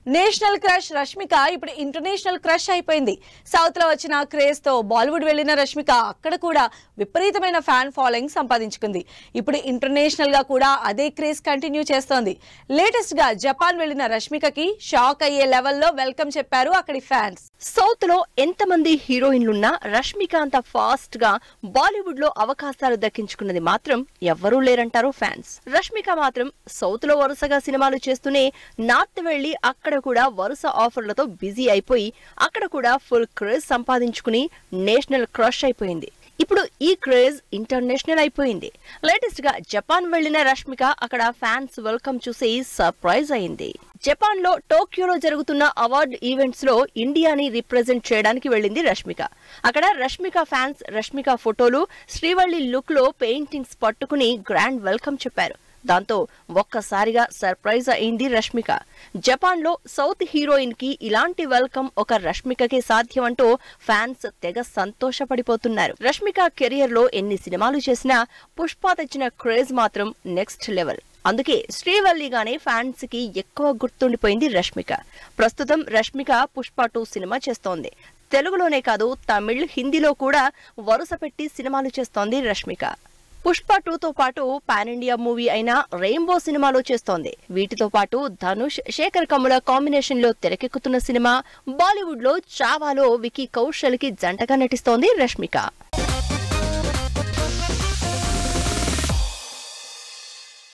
National crush Rashmika ఇప్పుడు international crush అయిపోయింది. South లో వచ్చిన క్రేజ్ తో బాలీవుడ్ వెళ్లిన రష్మిక అక్కడ కూడా విపరీతమైన ఫ్యాన్ ఫాలోయింగ్ సంపాదించుకుంది. ఇప్పుడు ఇంటర్నేషనల్ గా కూడా అదే క్రేజ్ కంటిన్యూ చేస్తోంది. లేటెస్ట్ గా జపాన్ వెళ్లిన రష్మికకి షాక్ అయ్యే లెవెల్లో వెల్కమ్ చెప్పారు అక్కడి ఫ్యాన్స్. సౌత్ లో ఎంతమంది హీరోయిన్లున్నా రష్మిక అంత ఫాస్ట్ గా బాలీవుడ్ లో అవకాశాలు దక్కించుకున్నది మాత్రం ఎవ్వరూ లేరంటారు ఫ్యాన్స్. రష్మిక మాత్రం సౌత్ లో వరుసగా సినిమాలు చేస్తూనే నార్త్ వెళ్లి అక్కడ కూడా వరుస ఆఫర్లతో బిజీ అయిపోయి అక్కడ కూడా ఫుల్ క్రేజ్ సంపాదించుకుని నేషనల్ క్రష్ అయిపోయింది. ఇప్పుడు ఈ క్రేజ్ ఇంటర్నేషనల్ అయిపోయింది. లేటెస్ట్ గా జపాన్ వెళ్లిన రష్మిక అక్కడ ఫ్యాన్స్ వెల్కమ్ చూసి సర్ప్రైజ్ అయింది. జపాన్ లో టోక్యోలో జరుగుతున్న అవార్డు ఈవెంట్స్ లో ఇండియాని రిప్రజెంట్ చేయడానికి వెళ్లింది రష్మిక. అక్కడ రష్మిక ఫ్యాన్స్ రష్మిక ఫోటోలు శ్రీవల్లి లుక్ లో పెయింటింగ్స్ పట్టుకుని గ్రాండ్ వెల్కమ్ చెప్పారు. దాంతో ఒక్కసారిగా సర్ప్రైజ్ అయింది రష్మిక. జపాన్ లో సౌత్ హీరోయిన్ కి ఇలాంటి వెల్కమ్ ఒక రష్మికకే సాధ్యమంటూ ఫ్యాన్స్ తెగ సంతోషపడిపోతున్నారు. రష్మిక కెరియర్ లో ఎన్ని సినిమాలు చేసినా పుష్ప తెచ్చిన క్రేజ్ మాత్రం నెక్స్ట్ లెవెల్. అందుకే శ్రీవల్లిగానే ఫ్యాన్స్ కి ఎక్కువ గుర్తుండిపోయింది రష్మిక. ప్రస్తుతం రష్మిక పుష్ప 2 సినిమా చేస్తోంది. తెలుగులోనే కాదు తమిళ్, హిందీలో కూడా వరుస పెట్టి సినిమాలు చేస్తోంది రష్మిక. పుష్ప 2తో పాటు పాన్ ఇండియా మూవీ అయిన రెయిన్బో సినిమాలో చేస్తోంది. వీటితో పాటు ధనుష్, శేఖర్ కమ్ముల కాంబినేషన్ లో తెరకెక్కుతున్న సినిమా బాలీవుడ్ లో చావాలో వికీ కౌశల్ కి జంటగా నటిస్తోంది రష్మిక.